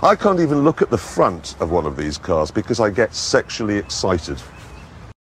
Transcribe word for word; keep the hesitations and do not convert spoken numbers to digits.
I can't even look at the front of one of these cars because I get sexually excited.